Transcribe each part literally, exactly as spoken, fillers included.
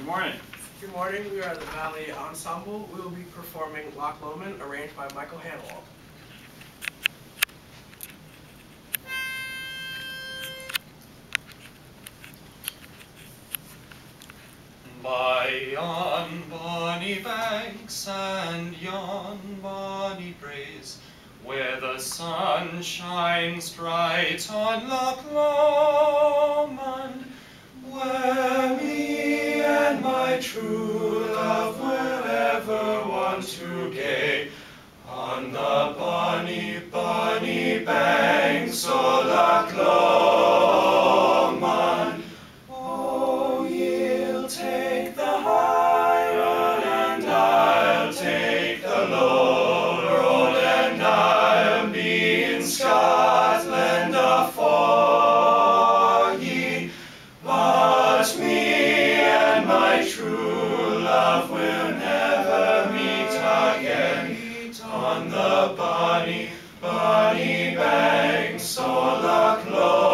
Good morning. Good morning. We are the Valley Ensemble. We will be performing Loch Lomond, arranged by Michael Hanwald. By yon bonny banks and yon bonny braes, where the sun shines bright on Loch Lomond, where me and my true love will ever want to gae, on the bonny, bonny banks o' Loch Lomond. Oh, ye'll take the high road and I'll take the low road, and I'll be in Scotland afore ye. But me and my true love will never meet again, on the bonny, bonny banks o' Loch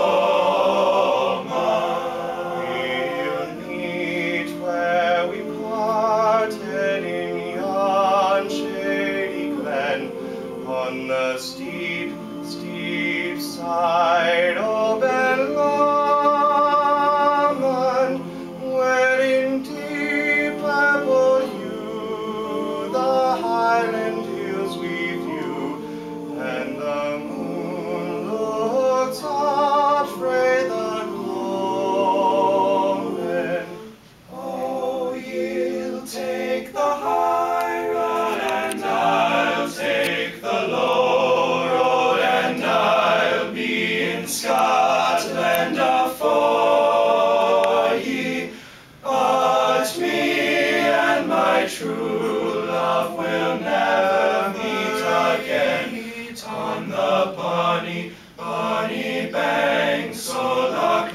Lomond. We'll meet where we parted in yon shady glen, on the steep, steep side o' Ben Lomond, where in deep purple hue the highland hills we view, and the moon looks up frae the gloaming. Oh, ye'll take the high road and I'll take the low road, and I'll be in Scotland afore ye. But me and my true love will never meet again, on the bonny, bonny banks o' Loch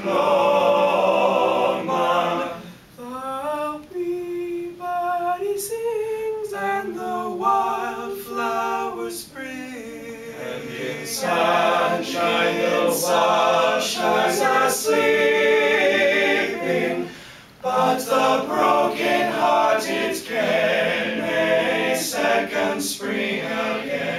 Lomond. The wee birdie sings and the wildflowers spring, and in sunshine the sunshines are sleeping, but the broken-hearted can a second spring again.